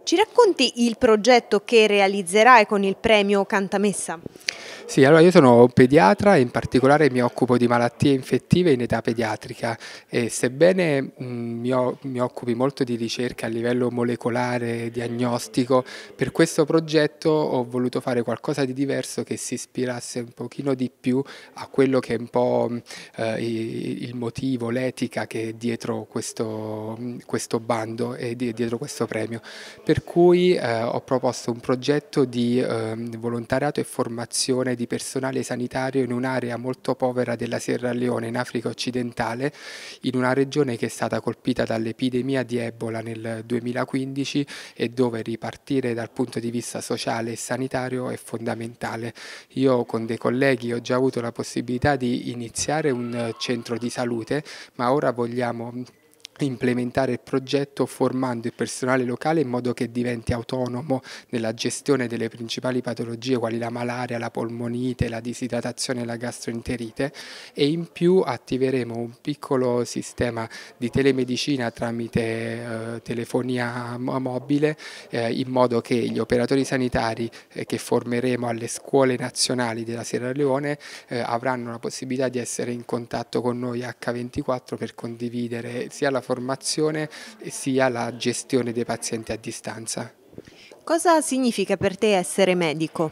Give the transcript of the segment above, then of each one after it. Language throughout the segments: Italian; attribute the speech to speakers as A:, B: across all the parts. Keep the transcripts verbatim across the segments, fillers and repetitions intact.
A: Ci racconti il progetto che realizzerai con il premio Cantamessa?
B: Sì, allora io sono un pediatra e in particolare mi occupo di malattie infettive in età pediatrica e sebbene mh, mi, o- mi occupi molto di ricerca a livello molecolare, diagnostico, per questo progetto ho voluto fare qualcosa di diverso che si ispirasse un pochino di più a quello che è un po' mh, eh, i- il motivo, l'etica che è dietro questo, mh, questo bando e di- dietro questo premio. Per cui eh, ho proposto un progetto di eh, volontariato e formazione di personale sanitario in un'area molto povera della Sierra Leone, in Africa occidentale, in una regione che è stata colpita dall'epidemia di Ebola nel duemilaquindici e dove ripartire dal punto di vista sociale e sanitario è fondamentale. Io con dei colleghi ho già avuto la possibilità di iniziare un centro di salute, ma ora vogliamo implementare il progetto formando il personale locale in modo che diventi autonomo nella gestione delle principali patologie quali la malaria, la polmonite, la disidratazione e la gastroenterite, e in più attiveremo un piccolo sistema di telemedicina tramite eh, telefonia mobile eh, in modo che gli operatori sanitari eh, che formeremo alle scuole nazionali della Sierra Leone eh, avranno la possibilità di essere in contatto con noi acca ventiquattro per condividere sia la formazione sia la gestione dei pazienti a distanza.
A: Cosa significa per te essere medico?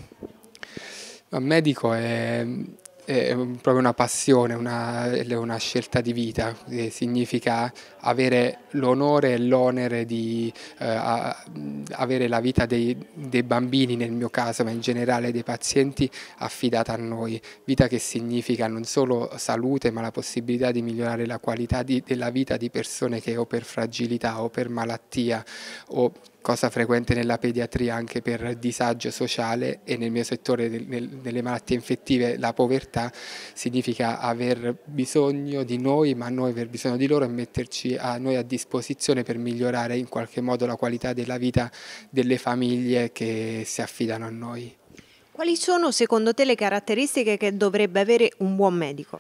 B: Un medico è, è proprio una passione, una, è una scelta di vita, che significa avere l'onore e l'onere di eh, a- avere la vita dei, dei bambini nel mio caso, ma in generale dei pazienti affidata a noi, vita che significa non solo salute ma la possibilità di migliorare la qualità di- della vita di persone che o per fragilità o per malattia o cosa frequente nella pediatria anche per disagio sociale e nel mio settore nel, nel, nelle malattie infettive la povertà significa aver bisogno di noi ma noi aver bisogno di loro e metterci a noi a disposizione per migliorare in qualche modo la qualità della vita delle famiglie che si affidano a noi.
A: Quali sono secondo te le caratteristiche che dovrebbe avere un buon medico?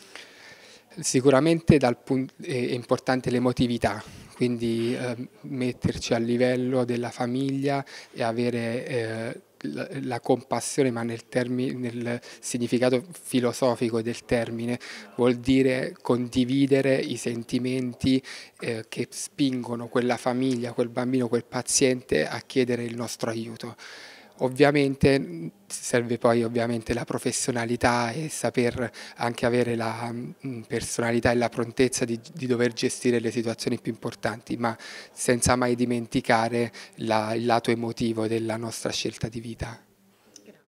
B: Sicuramente dal pun- è importante l'emotività, quindi eh, metterci a livello della famiglia e avere eh, la, la compassione, ma nel, termi- nel significato filosofico del termine, vuol dire condividere i sentimenti eh, che spingono quella famiglia, quel bambino, quel paziente a chiedere il nostro aiuto. Ovviamente serve poi ovviamente la professionalità e saper anche avere la mh, personalità e la prontezza di, di dover gestire le situazioni più importanti, ma senza mai dimenticare la- il lato emotivo della nostra scelta di vita.